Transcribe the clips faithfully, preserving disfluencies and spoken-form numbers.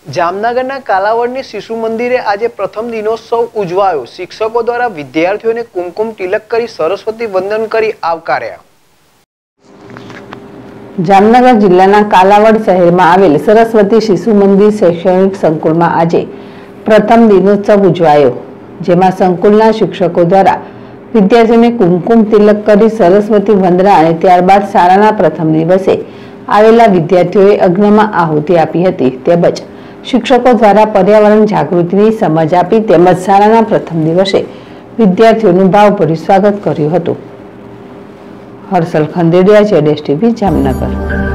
જામનગરના કાલાવડની શિશુ મંદિરે આજે પ્રથમ દિનોત્સવ ઉજવાયો। શિક્ષકો દ્વારા વિદ્યાર્થીઓને કુમકુમ તિલક કરી સરસ્વતી વંદન કરી આવકાર્યા। જામનગર જિલ્લાના કાલાવડ શહેરમાં આવેલ સરસ્વતી શિશુ મંદિર શૈક્ષણિક સંકુલમાં આજે પ્રથમ દિનોત્સવ ઉજવાયો, જેમાં સંકુલના શિક્ષકો દ્વારા વિદ્યાર્થીઓને કુમકુમ તિલક કરી સરસ્વતી વંદના અને ત્યારબાદ શાળાના પ્રથમ દિવસે આવેલા વિદ્યાર્થીઓએ અગ્નિમાં આહુતિ આપી હતી। તેમજ શિક્ષકો દ્વારા પર્યાવરણ જાગૃતિની સમજ આપી તેમજ શાળાના પ્રથમ દિવસે વિદ્યાર્થીઓનું ભાવભર્યું સ્વાગત કર્યું હતું। હર્ષલ ખંડેરિયા, જેડેશ ટીવી, જામનગર।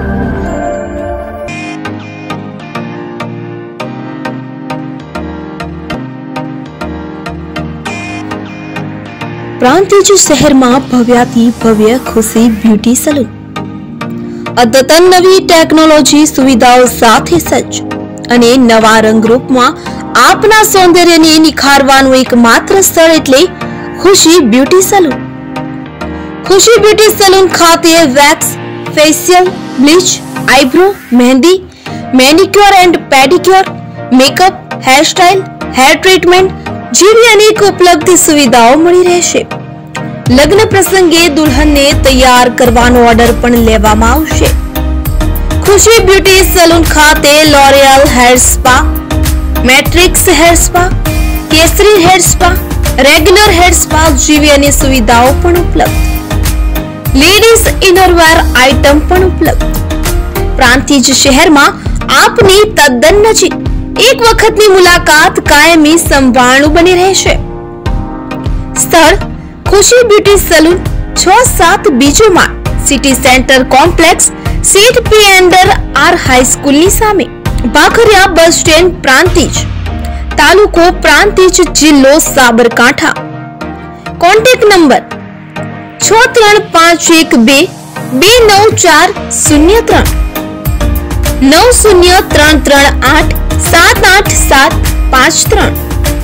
પ્રાંતિજ શહેરમાં ભવ્યાતિ ભવ્ય ખુશી બ્યુટી સલૂન અદ્યતન નવી ટેકનોલોજી સુવિધાઓ સાથે સજ્જ અને નવા રંગરૂપમાં આપના સૌંદર્યને નિખારવાનું એકમાત્ર સ્થળ એટલે Khushi beauty salon. Khushi beauty salon ખાતે wax, facial, bleach, eyebrow, mehndi, manicure and pedicure, makeup, hairstyle, hair treatment જેવી અનેક ઉપલબ્ધ સુવિધાઓ મળી રહેશે। લગ્ન પ્રસંગે દુલ્હનને તૈયાર કરવાનો ઓર્ડર પણ લેવામાં આવશે। ખુશી બ્યુટી સલૂન ખાતે L'Oreal hair spa, Matrix hair spa, Kesari hair spa, regular hair spa જેવી અનેક સુવિધાઓ પણ ઉપલબ્ધ। લેડીઝ ઇનરવેર આઇટમ પણ ઉપલબ્ધ। પ્રાંતિજ શહેરમાં આપની તદ્દન નજીક એક વખતની મુલાકાત કાયમી સંભાળનું બની રહેશે। સ્થળ ખુશી બ્યુટી સલૂન, છ સાત બીજો માળ, સિટી સેન્ટર કોમ્પ્લેક્સ, સીટ પી અંડર આર હાઈસ્કૂલની સામે, ભાખરિયા બસ સ્ટેન્ડ, પ્રાંતિજ, તાલુકો પ્રાંતિજ, જિલ્લો સાબરકાંઠા। કોન્ટેક્ટ નંબર છ ત્રણ પાંચ એક બે બે નવ ચાર શૂન્ય ત્રણ નવ શૂન્ય ત્રણ ત્રણ આઠ સાત આઠ સાત પાંચ ત્રણ।